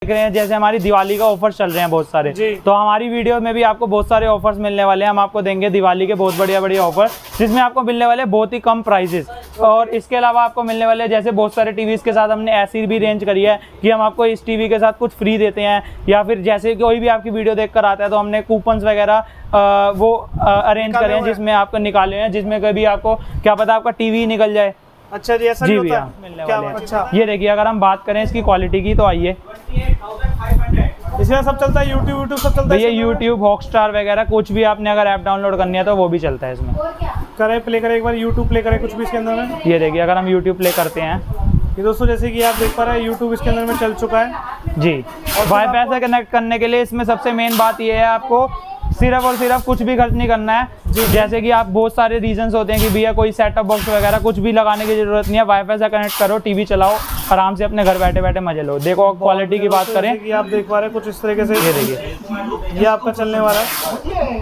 देख रहे हैं जैसे हमारी दिवाली का ऑफर चल रहे हैं बहुत सारे, तो हमारी वीडियो में भी आपको बहुत सारे ऑफर्स मिलने वाले हैं। हम आपको देंगे दिवाली के बहुत बढ़िया ऑफर, जिसमें आपको मिलने वाले बहुत ही कम प्राइसेस। और इसके अलावा आपको मिलने वाले जैसे बहुत सारे टीवीज के साथ हमने ऐसी भी रेंज करी है कि हम आपको इस टीवी के साथ कुछ फ्री देते हैं, या फिर जैसे कोई भी आपकी वीडियो देखकर आता है तो हमने कूपन्स वगैरह वो अरेंज करे हैं जिसमें आपको निकाले हैं, जिसमें कभी आपको क्या पता आपका टीवी निकल जाए। अच्छा जी, ऐसा जी भी होता है? मिलने वाले हैं। अच्छा, ये देखिए अगर हम बात करें इसकी क्वालिटी की तो आइए, इसमें सब चलता है, यूट्यूब सब चलता है। ये यूट्यूब हॉटस्टार वगैरह कुछ भी आपने अगर ऐप डाउनलोड करनी है तो वो भी चलता है इसमें। करें प्ले करें एक बार, यूट्यूब प्ले करें कुछ भी इसके अंदर में। ये देखिए अगर हम यूट्यूब प्ले करते हैं, ये दोस्तों जैसे कि आप देख पा रहे हैं यूट्यूब इसके अंदर में चल चुका है जी। और वाईफाई से कनेक्ट करने के लिए इसमें सबसे मेन बात ये है, आपको सिर्फ और सिर्फ कुछ भी खर्च नहीं करना है। जैसे कि आप बहुत सारे रीजंस होते हैं कि भैया कोई सेटअप बॉक्स वगैरह कुछ भी लगाने की जरूरत नहीं है, वाईफाई से कनेक्ट करो, टीवी चलाओ, आराम से अपने घर बैठे बैठे मजे लो। देखो क्वालिटी की बात करें कि आप देख पा रहे हैं कुछ इस तरीके से, ये देखिए ये आपका चलने वाला है।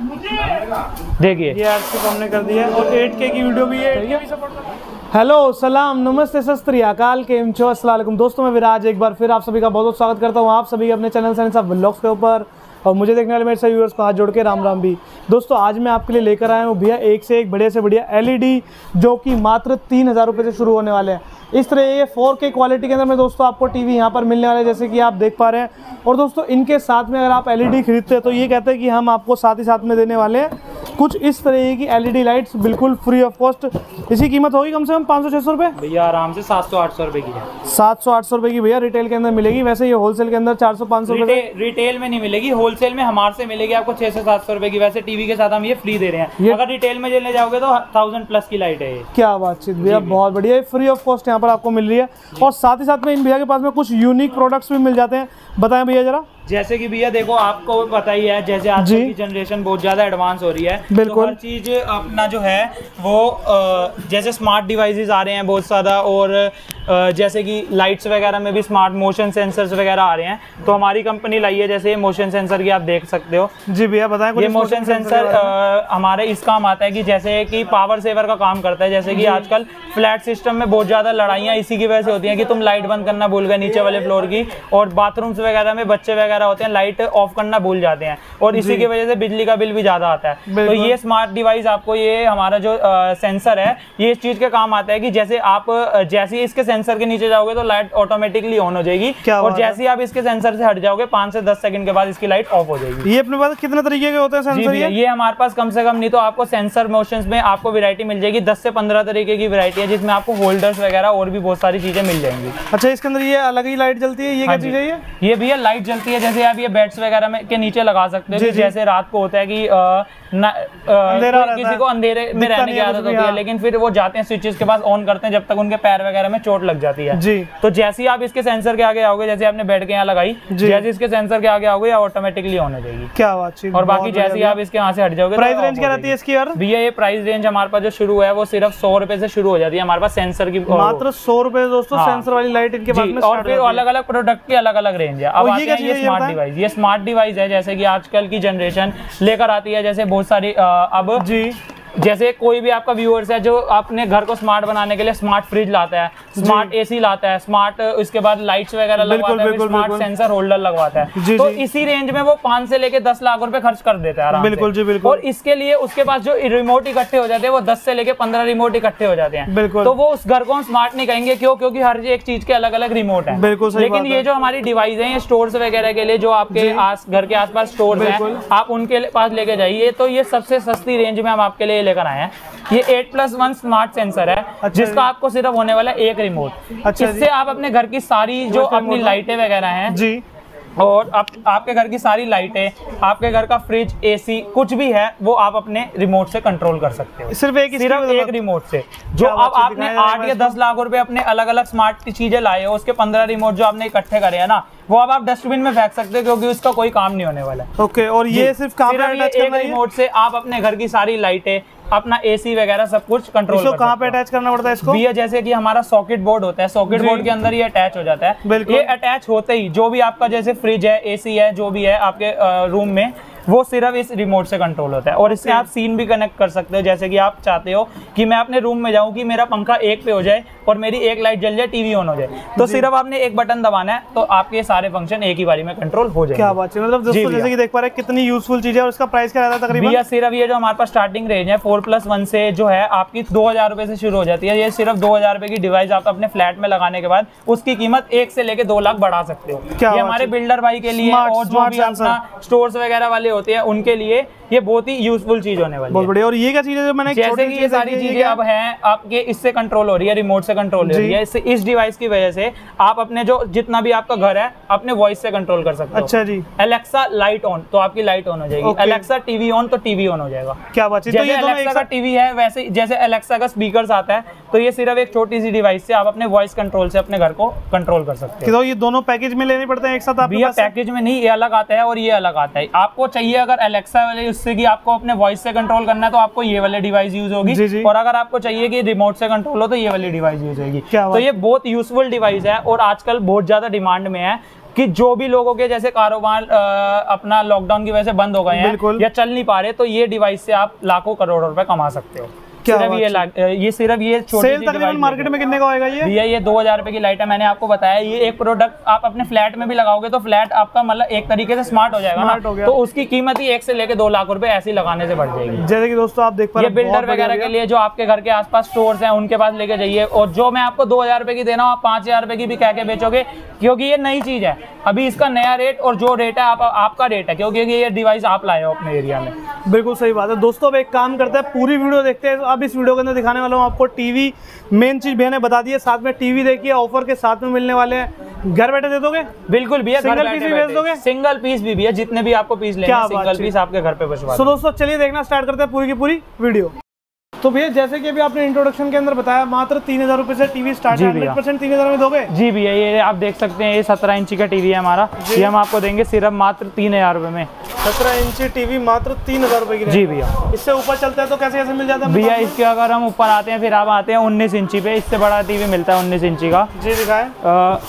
देखिए ये आपको हमने कर दिया है और 8K की वीडियो भी है, 8K भी सपोर्ट करता है। हेलो, सलाम, नमस्ते, सत श्री अकाल, केम छो, अस्सलाम वालेकुम। दोस्तों मैं विराज एक बार फिर आप सभी का बहुत बहुत स्वागत करता हूँ आप सभी के अपने चैनल सैनिक साहब व्लॉग्स के ऊपर, और मुझे देखने वाले मेरे सभी व्यूअर्स को हाथ जोड़ के राम राम भी। दोस्तों आज मैं आपके लिए लेकर आया हूँ भैया एक से एक बढ़िया से बढ़िया LED, जो कि मात्र 3000 रुपये से शुरू होने वाले हैं। इस तरह ये 4K क्वालिटी के अंदर में दोस्तों आपको टीवी यहाँ पर मिलने वाले हैं, जैसे कि आप देख पा रहे हैं। और दोस्तों इनके साथ में अगर आप LED खरीदते हैं तो ये कहते हैं कि हम आपको साथ ही साथ में देने वाले हैं कुछ इस तरह की LED लाइट्स बिल्कुल फ्री ऑफ कॉस्ट। इसकी कीमत होगी कम से कम 500-600 रुपये भैया, आराम से 700-800 रुपये की है। 700-800 रुपये की भैया रिटेल के अंदर मिलेगी। वैसे ये होलसेल के अंदर 400-500 रुपये रिटेल में नहीं मिलेगी, होलसेल में हमारे से मिलेगी आपको 600-700 रुपये की। वैसे टीवी के साथ हम ये फ्री दे रहे हैं। अगर रिटेल में लेने जाओगे तो 1000+ की लाइट है ये। क्या बातचीत भैया, बहुत बढ़िया, फ्री ऑफ कॉस्ट यहाँ पर आपको मिल रही है। और साथ ही साथ में इन भैया के पास में कुछ यूनिक प्रोडक्ट्स भी मिल जाते हैं, बताएं भैया जरा। जैसे कि भैया देखो आपको पता ही है, जैसे आज की जनरेशन बहुत ज़्यादा एडवांस हो रही है, बिल्कुल तो हर चीज़ अपना जो है वो जैसे स्मार्ट डिवाइसेस आ रहे हैं बहुत ज़्यादा, और जैसे कि लाइट्स वगैरह में भी स्मार्ट मोशन सेंसर्स वगैरह आ रहे हैं। तो हमारी कंपनी लाई है जैसे मोशन सेंसर की, आप देख सकते हो। जी भैया बताएं। ये मोशन सेंसर हमारे इस काम आता है कि जैसे कि पावर सेवर का काम करता है। जैसे कि आजकल फ्लैट सिस्टम में बहुत ज़्यादा लड़ाइयाँ इसी की वजह से होती हैं कि तुम लाइट बंद करना भूल गए नीचे वाले फ्लोर की, और बाथरूम्स वगैरह में बच्चे वगैरह होते हैं लाइट ऑफ करना भूल जाते हैं, और इसी की वजह से बिजली का बिल भी ज्यादा आता है। तो ये स्मार्ट डिवाइस आपको, ये हमारा जो सेंसर है, ये इस चीज के काम आता है कि जैसे आप जैसे ही इसके सेंसर के नीचे जाओगे तो लाइट ऑटोमेटिकली ऑन हो जाएगी, और जैसे ही आप इसके सेंसर से हट जाओगे 5 से 10 सेकंड के बाद इसकी लाइट ऑफ हो जाएगी। ये अपने पास कितने तरीके के होते हैं सेंसर? ये हमारे पास कम से कम नहीं तो आपको सेंसर मोशंस में आपको वैरायटी मिल जाएगी, 10 से 15 तरीके की वैरायटी है, जिसमें आपको होल्डर्स वगैरह और भी बहुत सारी चीजें मिल जाएंगी। अच्छा, इसके अंदर ये अलग ही लाइट जलती है, ये क्या चीज है? ये भैया लाइट जलती है, जैसे आप ये बेड्स वगैरह में के नीचे लगा सकते हो। जैसे रात को होता है कि किसी को अंधेरे में रहने की आदत होती है, लेकिन फिर वो जाते हैं स्विचेस के पास, ऑन करते हैं जब तक उनके पैर वगैरह में चोट लग जाती है। तो जैसे ही आप इसके सेंसर के आगे आओगे, जैसे आपने बेड के यहाँ लगाई, जैसे इसके सेंसर के आगे आओगे ऑटोमेटिकली ऑन हो जाएगी। क्या बात है। और बाकी जैसे ही आप इसके यहाँ से हट जाओगे, प्राइस रेंज क्या रहती है इसकी? भैया ये प्राइस रेंज हमारे पास जो शुरू है वो सिर्फ 100 रुपए से शुरू हो जाती है हमारे पास सेंसर की, मात्र 100 रुपए दोस्तों सेंसर वाली लाइट इनके पास में। और फिर अलग अलग प्रोडक्ट की अलग अलग रेंज है। अब आते हैं ये स्मार्ट डिवाइस। ये स्मार्ट डिवाइस है जैसे कि आजकल की जनरेशन लेकर आती है, जैसे बहुत सारी अब जैसे कोई भी आपका व्यूअर्स है जो अपने घर को स्मार्ट बनाने के लिए स्मार्ट फ्रिज लाता है, स्मार्ट एसी लाता है, स्मार्ट उसके बाद लाइट्स वगैरह लगवाता है, स्मार्ट सेंसर होल्डर लगवाता है, तो इसी रेंज में वो 5 से लेके 10 लाख रुपए खर्च कर देता है आराम से। और इसके लिए उसके पास जो रिमोट इकट्ठे हो जाते हैं वो 10 से लेके 15 रिमोट इकट्ठे हो जाते हैं। तो वो उस घर को हम स्मार्ट नहीं कहेंगे, क्यों? क्योंकि हर एक चीज के अलग अलग रिमोट है। लेकिन ये जो हमारी डिवाइस है, ये स्टोर्स वगैरह के लिए जो आपके घर के आसपास स्टोर्स हैं, आप उनके पास लेके जाइए। तो ये सबसे सस्ती रेंज में हम आपके लिए लेकर आए हैं। ये 8+1 स्मार्ट सेंसर है, जिसका आपको सिर्फ होने वाला है एक रिमोट। इससे आप अपने घर की सारी जो अपनी लाइटें वगैरह हैं जी, और आपके घर की सारी लाइटें, आपके घर का फ्रिज, एसी, कुछ भी है वो आप अपने रिमोट से कंट्रोल कर सकते हो। सिर्फ एक रिमोट से। जो अब आपने 8 या 10 लाख रुपए अपने अलग अलग स्मार्ट चीजें लाए हो, उसके 15 रिमोट जो आपने इकट्ठे करे हैं ना, वो अब आप डस्टबिन में फेंक सकते हो, क्योंकि उसका कोई काम नहीं होने वाला है। ओके, और ये सिर्फ एक रिमोट से आप अपने घर की सारी लाइटें, अपना एसी वगैरह सब कुछ कंट्रोल कर सकते हो। कहाँ पे अटैच करना पड़ता है इसको? भैया जैसे कि हमारा सॉकेट बोर्ड होता है, सॉकेट बोर्ड के अंदर ये अटैच हो जाता है। ये अटैच होते ही जो भी आपका जैसे फ्रिज है, एसी है, जो भी है आपके रूम में, वो सिर्फ इस रिमोट से कंट्रोल होता है। और इससे आप सीन भी कनेक्ट कर सकते हो, जैसे कि आप चाहते हो कि मैं अपने रूम में जाऊं कि मेरा पंखा 1 पे हो जाए और मेरी एक लाइट जल जाए, टीवी ऑन हो जाए, तो सिर्फ आपने एक बटन दबाना है तो आपके सारे फंक्शन एक ही बारी में कंट्रोल हो जाएंगे। क्या बात है, मतलब दोस्तों जैसे कि देख पा रहे हैं कितनी यूजफुल चीज है। और इसका प्राइस क्या रहता है तकरीबन? भैया सिर्फ ये जो हमारे पास स्टार्टिंग रेंज है 4+1 से जो है आपकी 2000 रुपए से शुरू हो जाती है। ये सिर्फ 2000 रुपए की डिवाइस आप अपने फ्लैट में लगाने के बाद उसकी कीमत 1 से लेके 2 लाख बढ़ा सकते हो। ये हमारे बिल्डर भाई के लिए और जो भी अपना स्टोर्स वगैरह वाले होते हैं उनके लिए ये बहुत ही यूजफुल चीज होने वाली है। बहुत बढ़िया। और ये क्या चीज है जो मैंने जैसे कि ये सारी चीजें अब हैं आपके इससे कंट्रोल हो रही है, रिमोट से कंट्रोल हो रही है। इससे इस डिवाइस की वजह से आप अपने जो जितना भी आपका घर है अपने वॉइस से कंट्रोल कर सकते हो। अच्छा जी। एलेक्सा लाइट ऑन तो आपकी लाइट ऑन हो जाएगी, एलेक्सा टीवी ऑन तो टीवी ऑन हो जाएगा। क्या बात है। जैसे एलेक्सा का टीवी है वैसे जैसे एलेक्सा का स्पीकर्स आता है, तो ये सिर्फ एक छोटी सी डिवाइस से आप अपने वॉइस कंट्रोल से अपने घर को कंट्रोल कर सकते हो। तो ये दोनों पैकेज में लेने पड़ते हैं एक साथ? भैया पैकेज में नहीं, ये अलग आता है और ये अलग आता है। आपको चाहिए अगर एलेक्सा वाले उससे कि आपको अपने वॉइस से कंट्रोल करना है तो आपको ये वाले डिवाइस यूज होगी, और अगर आपको चाहिए कि रिमोट से कंट्रोल हो तो ये वाली डिवाइस यूज होगी। तो ये बहुत यूजफुल डिवाइस है और आजकल बहुत ज्यादा डिमांड में है कि जो भी लोगों के जैसे कारोबार अपना लॉकडाउन की वजह से बंद हो गए हैं या चल नहीं पा रहे, तो ये डिवाइस से आप लाखों करोड़ों रुपए कमा सकते हो। ये सिर्फ ये छोटी सी तकरीबन मार्केट में कितने का होएगा ये? भैया ये 2000 रुपए की लाइट है, मैंने आपको बताया। ये एक प्रोडक्ट आप अपने फ्लैट में भी लगाओगे तो फ्लैट आपका मतलब एक तरीके से स्मार्ट हो जाएगा ना, तो उसकी कीमत ही 1 से लेके 2 लाख रुपए ऐसे लगाने से बढ़ जाएगी। जैसे कि दोस्तों आप देख पा रहे हैं, ये बिल्डर वगैरह के लिए जो आपके घर के आसपास स्टोर्स हैं उनके पास लेके जाइए, और जो मैं आपको 2000 रुपए की देना हूँ आप 5000 रुपए की भी कह के बेचोगे, क्योंकि ये नई चीज है। अभी इसका नया रेट और जो रेट है आपका रेट है, क्योंकि ये डिवाइस आप लाए हो अपने एरिया में। बिल्कुल सही बात है। दोस्तों अब एक काम करते हैं, पूरी वीडियो देखते हैं। अब इस वीडियो के अंदर दिखाने वाला हूँ आपको टीवी। मेन चीज भैया ने बता दी है, साथ में टीवी देखिए, ऑफर के साथ में मिलने वाले हैं। घर बैठे दे दोगे? बिल्कुल भैया, सिंगल पीस भी भेज दोगे? सिंगल पीस भी भैया, जितने भी आपको पीस लेने हैं सिंगल पीस आपके घर पे भिजवा। तो दोस्तों चलिए देखना स्टार्ट करते हैं पूरी की पूरी वीडियो। तो भैया जैसे कि अभी आपने इंट्रोडक्शन के अंदर बताया मात्र 3000 रुपए से टीवी स्टार्ट है। 100% 3000 में दोगे? जी भैया, ये आप देख सकते हैं, ये 17 इंची का टीवी है हमारा, ये हम आपको देंगे सिर्फ मात्र 3000 रुपए में। 17 इंची टीवी मात्र 3000 रुपए की? जी भैया। इससे ऊपर चलता है तो कैसे कैसे मिल जाता है भैया? इसके अगर हम ऊपर आते हैं फिर आप आते हैं 19 इंची पे, इससे बड़ा टीवी मिलता है 19 इंची का। जी दिखाए।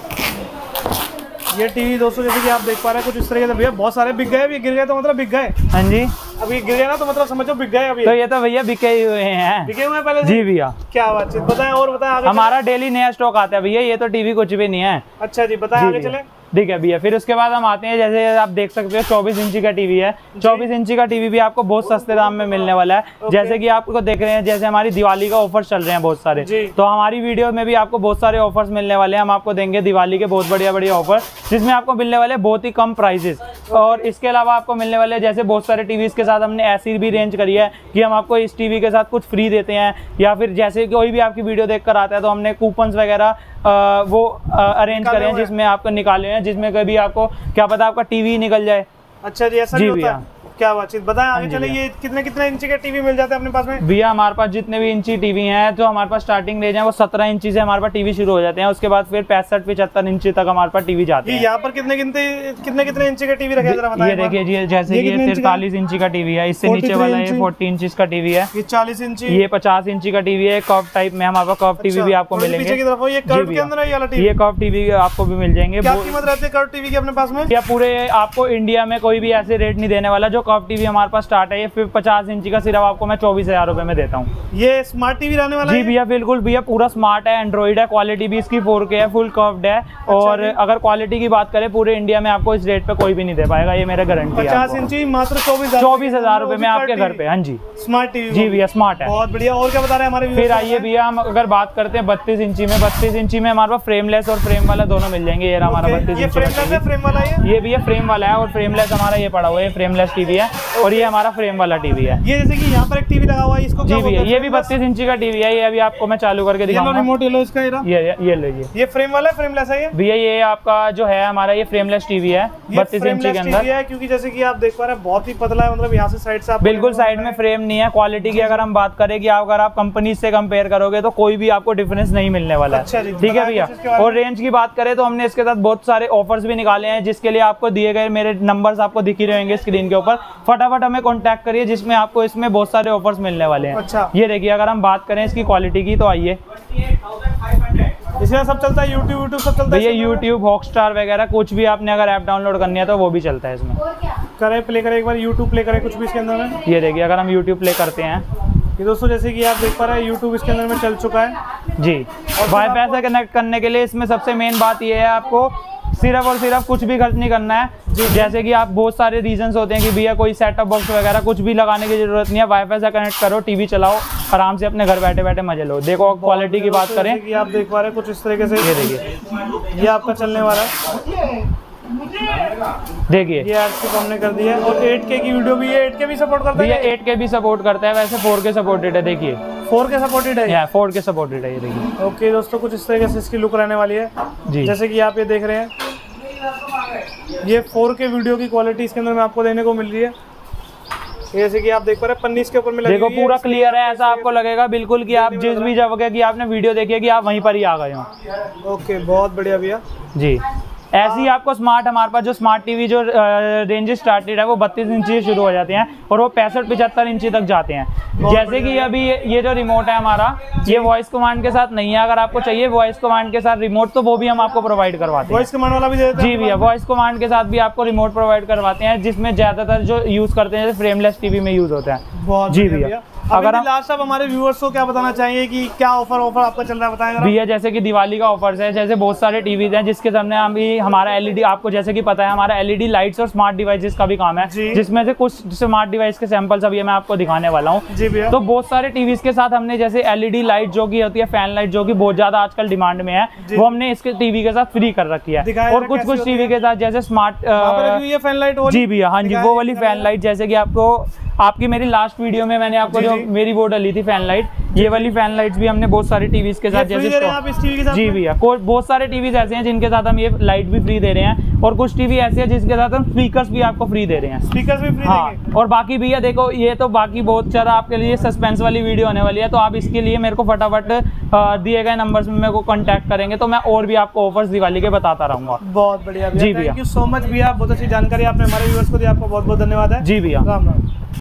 ये टीवी दोस्तों जैसे कि आप देख पा रहे हैं कुछ इस तरीके से। भैया बहुत सारे बिक गए, अभी गिर गए तो मतलब बिक गए? हाँ जी, अभी गिर गए ना तो मतलब समझो बिक गए अभी। तो ये तो भैया बिके हुए हैं। बिके हुए हैं पहले? जी भैया। क्या बात है, बताएं और बताएं आगे। हमारा डेली नया स्टॉक आता है भैया, ये तो टीवी कुछ भी नहीं है। अच्छा जी, बताएं आगे चले। ठीक है भैया, फिर उसके बाद हम आते हैं, जैसे आप देख सकते हो 24 इंची का टीवी है। 24 इंची का टीवी भी आपको बहुत सस्ते दाम में मिलने वाला है। जैसे कि आपको देख रहे हैं, जैसे हमारी दिवाली का ऑफर चल रहे हैं बहुत सारे, तो हमारी वीडियो में भी आपको बहुत सारे ऑफर्स मिलने वाले हैं। हम आपको देंगे दिवाली के बहुत बढ़िया बढ़िया ऑफर, जिसमें आपको मिलने वाले बहुत ही कम प्राइसेस। और इसके अलावा आपको मिलने वाले जैसे बहुत सारे टीवीज के साथ हमने ऐसी भी रेंज करी है कि हम आपको इस टीवी के साथ कुछ फ्री देते हैं, या फिर जैसे कोई भी आपकी वीडियो देखकर आता है तो हमने कूपन्स वगैरह वो अरेंज करे हैं, जिसमें आपको निकाले हैं, जिसमें कभी आपको क्या पता आपका टीवी निकल जाए। अच्छा जी, ऐसा भी होता है? क्या बातचीत, बताएं आगे चले। ये कितने कितने इंची के टीवी मिल जाते हैं अपने पास में? भैया हमारे पास जितने भी इंची टीवी हैं, तो हमारे पास स्टार्टिंग रेंज है वो 17 इंची से हमारे पास टीवी शुरू हो जाते हैं। उसके बाद फिर 65-75 इंची तक हमारे पास टीवी जाते हैं। यहाँ पर कितने कितने इंची का टीवी रखे हैं जरा बताएं। ये देखिए जी, जैसे ये 43 इंची का टीवी है, इससे नीचे वाला ये 40 इंची का टीवी है, ये 40 इंची, ये 50 इंची का टीवी है। कर्व टाइप में हमारे पास कर्व टीवी भी आपको मिलेंगे। ये कर्व टीवी आपको भी मिल जाएंगे। क्या कीमत रहती है कर्व टीवी की अपने पास में? या पूरे आपको इंडिया में कोई भी ऐसे रेट नहीं देने वाला। जो कर्व टीवी हमारे पास स्टार्ट है ये 50 इंची का, सिर्फ आपको मैं 24,000 रुपए में देता हूँ। ये स्मार्ट टीवी रहने वाला है? जी भैया बिल्कुल भैया, पूरा स्मार्ट है, एंड्रॉइड है, क्वालिटी भी इसकी 4K है, फुल कर्व्ड है। और अगर क्वालिटी की बात करें पूरे इंडिया में आपको इस रेट पे कोई भी नहीं दे पाएगा, ये मेरा गारंटी है। 50 इंची मात्र 24,000 रुपए में आपके घर पे। हाँ जी, स्मार्ट टीवी। जी भैया स्मार्ट है, बहुत बढ़िया। और क्या बता रहे हैं हमारे? फिर आइए भैया, हम अगर बात करते हैं 32 इंची में, 32 इंची में हमारे पास फ्रेमलेस और फ्रेम वाला दोनों मिल जाएंगे। ये हमारा 32 इंची फ्रेम वाला है। ये भैया फ्रेम वाला है, और फ्रेमलेस हमारा ये पड़ा हुआ है, फ्रेमलेस टीवी है, और ये हमारा फ्रेम वाला टीवी है। ये जैसे कि यहाँ पर एक टीवी लगा हुआ है, इसको जी भैया ये भी 32 इंची का टीवी है। ये अभी आपको मैं चालू करके दिखाऊंगा। रिमोट लो इसका, ये लीजिए। ये फ्रेम वाला है, फ्रेमलेस है ये भैया? ये आपका जो है हमारा ये फ्रेमलेस टीवी है, 32 इंची के अंदर है। क्योंकि जैसे कि आप देख पा रहे हैं बहुत ही पतला है, मतलब यहाँ से साइड से बिल्कुल साइड में फ्रेम नहीं है। क्वालिटी की अगर हम बात करें कि अगर आप कंपनी से कंपेयर करोगे तो कोई भी आपको डिफरेंस नहीं मिलने वाला है। ठीक है भैया। और रेंज की बात करें तो हमने इसके साथ बहुत सारे ऑफर्स भी निकाले हैं, जिसके लिए आपको दिए गए मेरे नंबर्स आपको दिख ही रहेंगे स्क्रीन के ऊपर। फटाफट हमें कॉन्टैक्ट करिए, जिसमें आपको इसमें बहुत सारे ऑफर्स मिलने वाले हैं। अच्छा। ये देखिए, अगर हम बात करें इसकी क्वालिटी की तो आइए, इसमें सब चलता है, यूट्यूब सब चलता है भैया, यूट्यूब, हॉटस्टार वगैरह कुछ भी आपने अगर ऐप डाउनलोड करनी है तो वो भी चलता है इसमें। करें, प्ले करें एक बार, यूट्यूब प्ले करें कुछ भी इसके अंदर में। ये देखिए अगर हम यूट्यूब प्ले करते हैं, ये दोस्तों जैसे कि आप देख पा रहे हैं यूट्यूब इसके अंदर में चल चुका है जी। वाईफाई से कनेक्ट करने के लिए इसमें सबसे मेन बात ये है, आपको सिर्फ और सिर्फ कुछ भी खर्च नहीं करना है। जैसे कि आप बहुत सारे रीजंस होते हैं कि भैया कोई सेटअप बॉक्स वगैरह कुछ भी लगाने की जरूरत नहीं है। वाईफाई से कनेक्ट करो, टीवी चलाओ, आराम से अपने घर बैठे बैठे मजे लो। देखो क्वालिटी की बात करें कि आप देख पा रहे हैं कुछ इस तरीके से, ये देखिए ये आपका चलने वाला है, देखिए ये RC हमने कर दिया है। और 8K की वीडियो भी है, 8K भी सपोर्ट करता है, ये 8K भी सपोर्ट करता है, वैसे 4K सपोर्टेड है। देखिए 4K सपोर्टेड है, 4K सपोर्टेड है, ये देखिए। ओके दोस्तों कुछ इस तरीके से इसकी लुक रहने वाली है जी। जैसे कि आप ये देख रहे हैं, ये 4K वीडियो की क्वालिटी इसके अंदर में आपको देने को मिल रही है। जैसे कि आप देख पा रहे हैं पन्नी इसके ऊपर में लगी देखो हुई है, पूरा क्लियर है, ऐसा आपको लगेगा बिल्कुल कि आप जिस भी जगह की आपने वीडियो देखी है कि आप वहीं पर ही आ गए हो। ओके बहुत बढ़िया भैया जी। ऐसी आपको स्मार्ट, हमारे पास जो स्मार्ट टीवी जो रेंज स्टार्टेड है वो 32 इंची से शुरू हो जाते हैं और वो 65-75 इंची तक जाते हैं। जैसे कि अभी ये जो रिमोट है हमारा, ये वॉइस कमांड के साथ नहीं है। अगर आपको चाहिए वॉइस कमांड के साथ रिमोट तो वो भी हम आपको प्रोवाइड करवाते हैं। वॉइस कमांड वाला भी देते हैं जी भैया, वॉइस कमांड के साथ भी आपको रिमोट प्रोवाइड करवाते हैं, जिसमें ज्यादातर जो यूज करते हैं फ्रेमलेस टीवी में यूज होता है। बहुत जी भैया। अगर लास्ट आप हमारे व्यूअर्स को क्या बताना चाहिए कि क्या ऑफर आपका चल रहा है, बताएं भैया। जैसे कि दिवाली का ऑफर्स है, जैसे बहुत सारे टीवीज हैं जिसके सामने अभी हमारा एलईडी, आपको जैसे कि पता है हमारा एलईडी लाइट्स और स्मार्ट डिवाइसेस का भी काम है, जिसमें से कुछ स्मार्ट डिवाइस के सैंपल्स अभी मैं आपको दिखाने वाला हूँ। तो बहुत सारे टीवीज के साथ हमने जैसे एलईडी लाइट जो की होती है, फैन लाइट जो की बहुत ज्यादा आजकल डिमांड में है, वो हमने इसके टीवी के साथ फ्री कर रखी है। और कुछ टीवी के साथ जैसे स्मार्ट फैन लाइट, जी भैया, हाँ जी, वो वाली फैन लाइट, जैसे कि आपकी मेरी लास्ट वीडियो में मैंने आपको जो मेरी वो डली थी फैन लाइट, ये वाली फैन लाइट्स भी हमने बहुत सारे टीवीज के साथ जैसे जी भैया, बहुत सारे टीवीज ऐसे हैं जिनके साथ हम ये लाइट भी फ्री दे रहे हैं, और कुछ टीवी ऐसे हैं जिसके साथ हम स्पीकर्स भी आपको फ्री दे रहे हैं। स्पीकर्स भी फ्री हाँ। और बाकी भैया देखो, ये तो बाकी बहुत ज़्यादा आपके लिए सस्पेंस वाली वीडियो होने वाली है, तो आप इसके लिए मेरे को फटाफट दिए गए नंबर्स में मेरे को कॉन्टैक्ट करेंगे तो मैं और भी आपको ऑफर्स दिवाली के बताता रहूँगा। बहुत बढ़िया जी भैया, थैंक यू सो मच भैया, बहुत अच्छी जानकारी आपने हमारे व्यूअर्स को दी, आपको बहुत बहुत धन्यवाद है। जी भैया, राम राम।